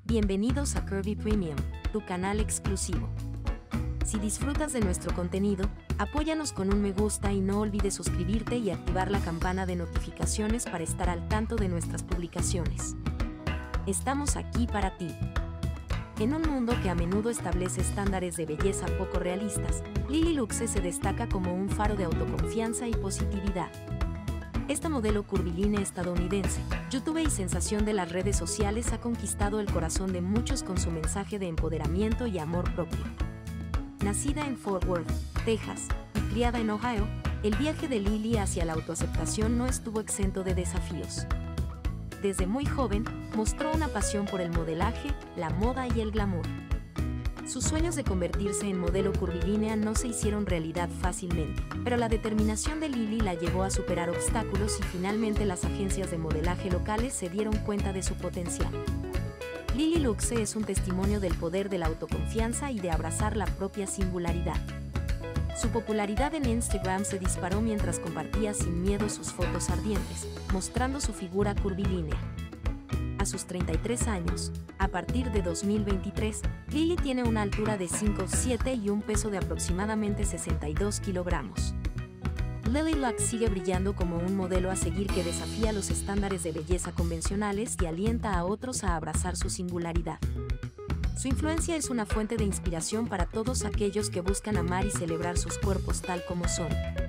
Bienvenidos a Curvy Premium, tu canal exclusivo. Si disfrutas de nuestro contenido, apóyanos con un me gusta y no olvides suscribirte y activar la campana de notificaciones para estar al tanto de nuestras publicaciones. Estamos aquí para ti. En un mundo que a menudo establece estándares de belleza poco realistas, Lily Luxe se destaca como un faro de autoconfianza y positividad. Esta modelo curvilínea estadounidense, youtuber y sensación de las redes sociales ha conquistado el corazón de muchos con su mensaje de empoderamiento y amor propio. Nacida en Fort Worth, Texas, y criada en Ohio, el viaje de Lily hacia la autoaceptación no estuvo exento de desafíos. Desde muy joven, mostró una pasión por el modelaje, la moda y el glamour. Sus sueños de convertirse en modelo curvilínea no se hicieron realidad fácilmente, pero la determinación de Lily la llevó a superar obstáculos y finalmente las agencias de modelaje locales se dieron cuenta de su potencial. Lily Luxe es un testimonio del poder de la autoconfianza y de abrazar la propia singularidad. Su popularidad en Instagram se disparó mientras compartía sin miedo sus fotos ardientes, mostrando su figura curvilínea. A sus 33 años, a partir de 2023, Lily tiene una altura de 5'7" y un peso de aproximadamente 62 kilogramos. Lily Luxe sigue brillando como un modelo a seguir que desafía los estándares de belleza convencionales y alienta a otros a abrazar su singularidad. Su influencia es una fuente de inspiración para todos aquellos que buscan amar y celebrar sus cuerpos tal como son.